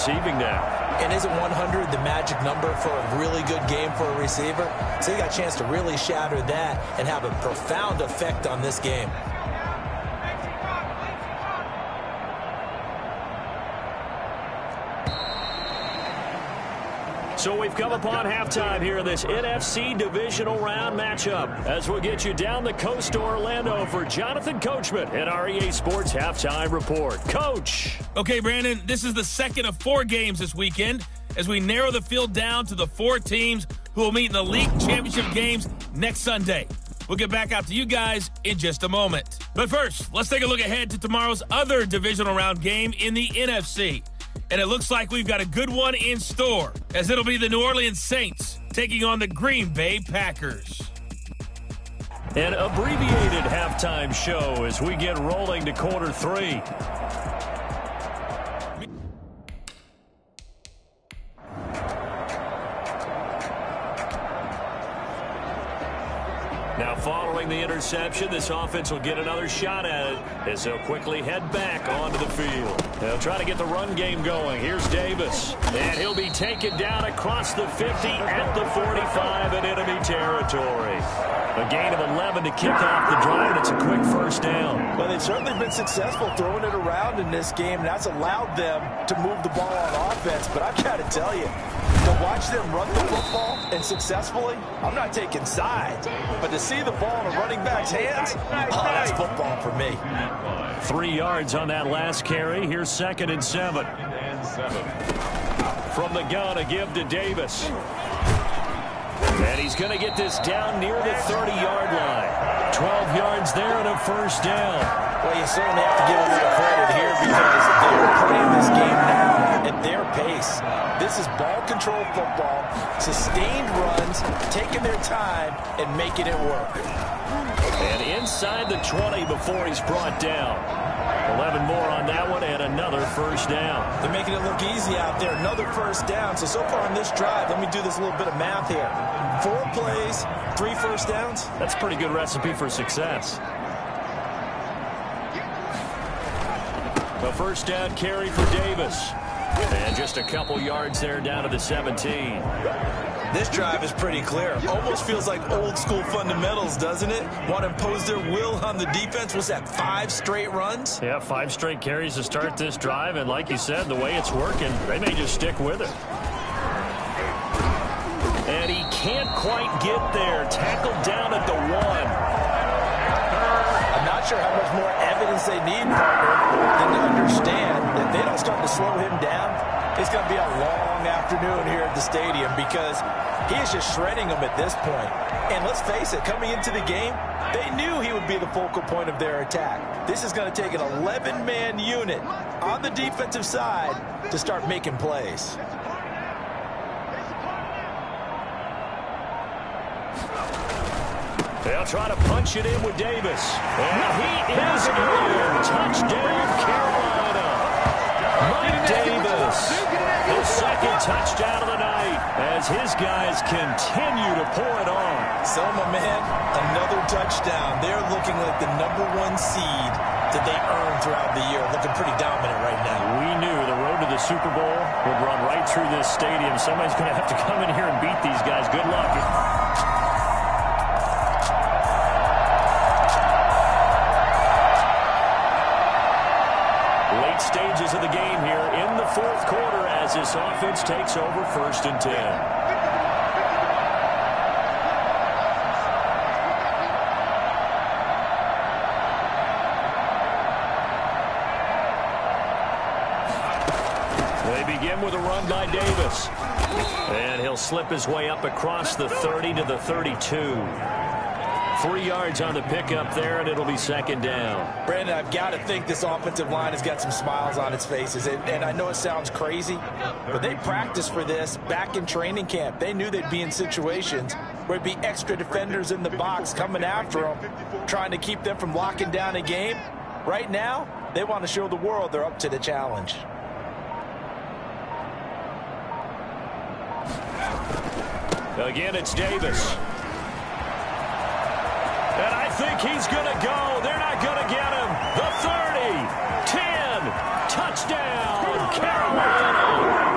receiving now. And isn't 100 the magic number for a really good game for a receiver? So he got a chance to really shatter that and have a profound effect on this game. So we've come upon halftime here in this NFC divisional round matchup. As we'll get you down the coast to Orlando for Jonathan Coachman at our EA Sports Halftime Report. Coach. Okay, Brandon, this is the second of 4 games this weekend as we narrow the field down to the 4 teams who will meet in the league championship games next Sunday. We'll get back out to you guys in just a moment. But first, let's take a look ahead to tomorrow's other divisional round game in the NFC. And it looks like we've got a good one in store, as it'll be the New Orleans Saints taking on the Green Bay Packers. An abbreviated halftime show as we get rolling to quarter 3. Now following the interception, this offense will get another shot at it as they'll quickly head back onto the field. They'll try to get the run game going. Here's Davis. And he'll be taken down across the 50 at the 45 in enemy territory. A gain of 11 to kick off the drive, and it's a quick first down. Well, they've certainly been successful throwing it around in this game, and that's allowed them to move the ball on offense. But I've got to tell you, to watch them run the football and successfully, I'm not taking sides, but to see the ball in a running back's hands, oh, that's football for me. 3 yards on that last carry. Here's 2nd and 7. From the gun, a give to Davis. And he's going to get this down near the 30-yard line. 12 yards there and a first down. Well, you certainly have to give a little credit here because they're playing this game now at their pace. This is ball control football, sustained runs, taking their time and making it work. And inside the 20 before he's brought down. 11 more on that one and another first down. They're making it look easy out there. Another first down. So far on this drive, let me do this little bit of math here. 4 plays, 3 first downs. That's a pretty good recipe for success. A first down carry for Davis. And just a couple yards there down to the 17. This drive is pretty clear. Almost feels like old school fundamentals, doesn't it? Want to impose their will on the defense. Was that 5 straight runs? Yeah, 5 straight carries to start this drive. And like you said, the way it's working, they may just stick with it. And he can't quite get there. Tackled down at the 1. I'm not sure how much more evidence they need, partner, than to understand that they don't start to slow him down. It's going to be a long afternoon here at the stadium because he is just shredding them at this point. And let's face it, coming into the game, they knew he would be the focal point of their attack. This is going to take an 11-man unit on the defensive side to start making plays. They'll try to punch it in with Davis. And he is in. Touchdown, Carolina. Mike Davis, the 2nd touchdown of the night as his guys continue to pour it on. Selma, man, another touchdown. They're looking like the #1 seed that they earned throughout the year. Looking pretty dominant right now. We knew the road to the Super Bowl would run right through this stadium. Somebody's going to have to come in here and beat these guys. Good luck. Stages of the game here in the 4th quarter as this offense takes over 1st and 10. They begin with a run by Davis. And he'll slip his way up across the 30 to the 32. 3 yards on the pickup there, and it'll be 2nd down. Brandon, I've got to think this offensive line has got some smiles on its faces. And I know it sounds crazy, but they practiced for this back in training camp. They knew they'd be in situations where it'd be extra defenders in the box coming after them, trying to keep them from locking down a game. Right now, they want to show the world they're up to the challenge. Again, it's Davis. And I think he's going to go. They're not going to get him. The 30, 10, touchdown, Carolina.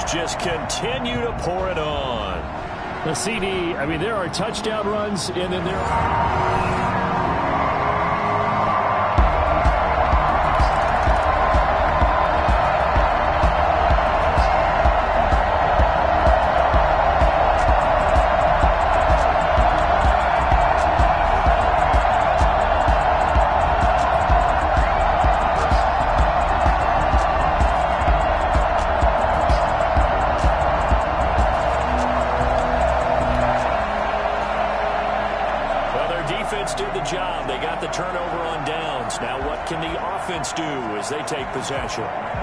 just continue to pour it on. The CD, I mean, there are touchdown runs, and then there are... Did the job. They got the turnover on downs. Now what can the offense do as they take possession?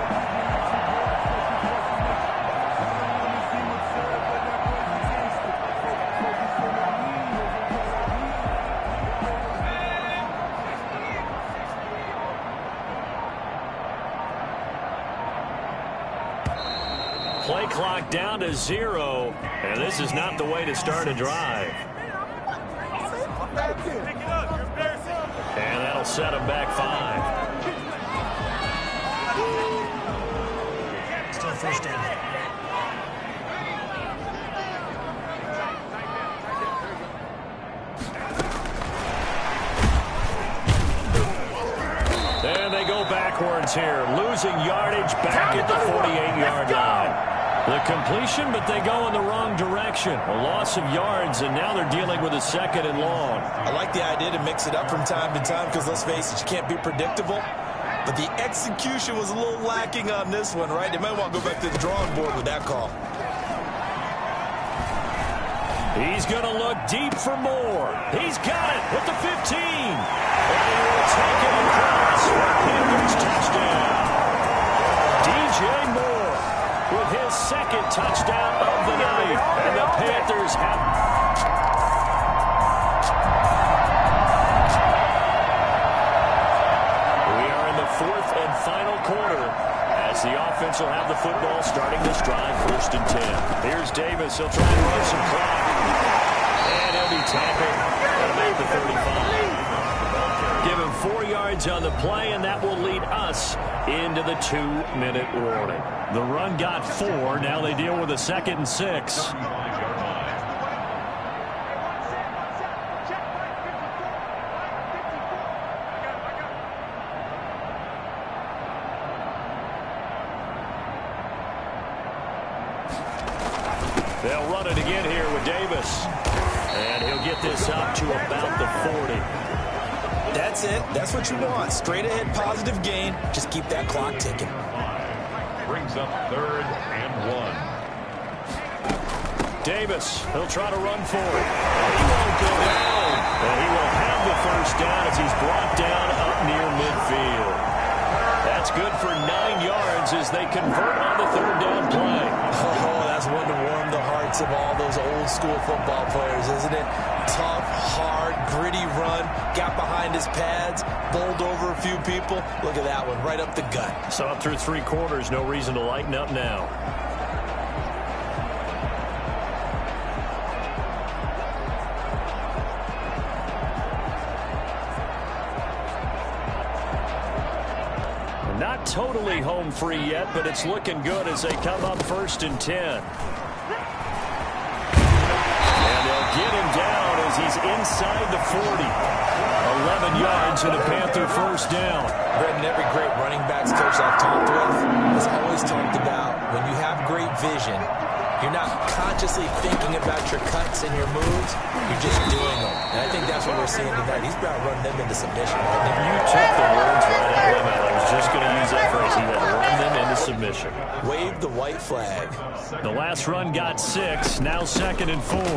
Play clock down to 0, and this is not the way to start a drive. And that'll set them back 5. Still first down. And they go backwards here, losing yardage back at the 48-yard line. The completion, but they go in the wrong direction. A loss of yards, and now they're dealing with a 2nd and long. I like the idea to mix it up from time to time because, let's face it, you can't be predictable. But the execution was a little lacking on this one, right? They might want to go back to the drawing board with that call. He's going to look deep for more. He's got it at the 15. And he will take it across for a Panthers touchdown. DJ Moore with his 2nd touchdown of the night. And the Panthers have... We are in the 4th and final quarter as the offense will have the football starting this drive, 1st and 10. Here's Davis. He'll try and run some clock. And he'll be tackled at about the 35. Give him 4 yards on the play, and that will lead us into the 2-minute warning. The run got 4. Now they deal with a 2nd and 6. They'll run it again here with Davis. And he'll get this up to about the 40. That's it. That's what you want. Straight ahead positive gain. Just keep that clock ticking. Brings up 3rd and 1. Davis, he'll try to run for it. He won't go down. And he will have the 1st down as he's brought down up near midfield. That's good for 9 yards as they convert on the 3rd down play. Oh, that's one to warm the hearts of all those old school football players, isn't it? Tough, hard, gritty run, got behind his pads, bowled over a few people. Look at that one, right up the gut. So up through 3 quarters, no reason to lighten up now. Not totally home free yet, but it's looking good as they come up 1st and 10. And they'll get him down as he's inside the 40. 11 yards and a Panther 1st down. Brendan, every great running backs coach I've talked with has always talked about when you have great vision, you're not consciously thinking about your cuts and your moves. You're just doing them. And I think that's what we're seeing tonight. He's about running them into submission. You took the words right out of my mouth. I was just going to use that phrase. He had run them into submission. Wave the white flag. The last run got 6. Now 2nd and 4.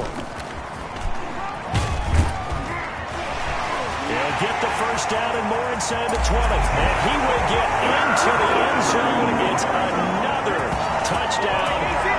He'll get the 1st down and more inside the 20. And he will get into the end zone. It's another touchdown.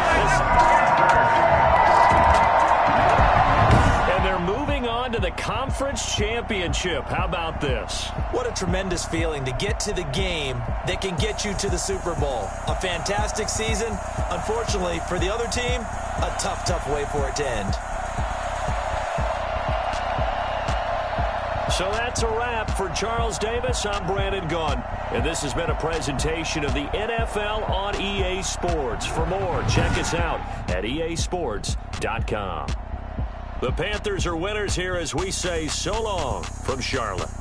And they're moving on to the conference championship. How about this? What a tremendous feeling to get to the game that can get you to the Super Bowl. A fantastic season. Unfortunately, for the other team, a tough, tough way for it to end. So that's a wrap for Charles Davis. I'm Brandon Gaudin, and this has been a presentation of the NFL on EA Sports. For more, check us out at easports.com. The Panthers are winners here as we say so long from Charlotte.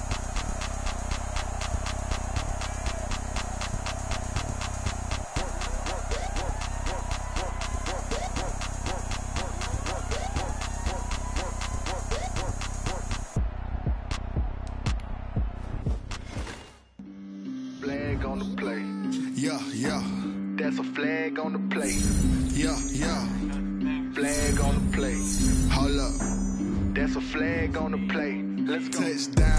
Flag on the play. Yeah, yeah. That's a flag on the play. Yeah, yeah. Flag on the play. Hold up. That's a flag on the play. Let's go. Touchdown.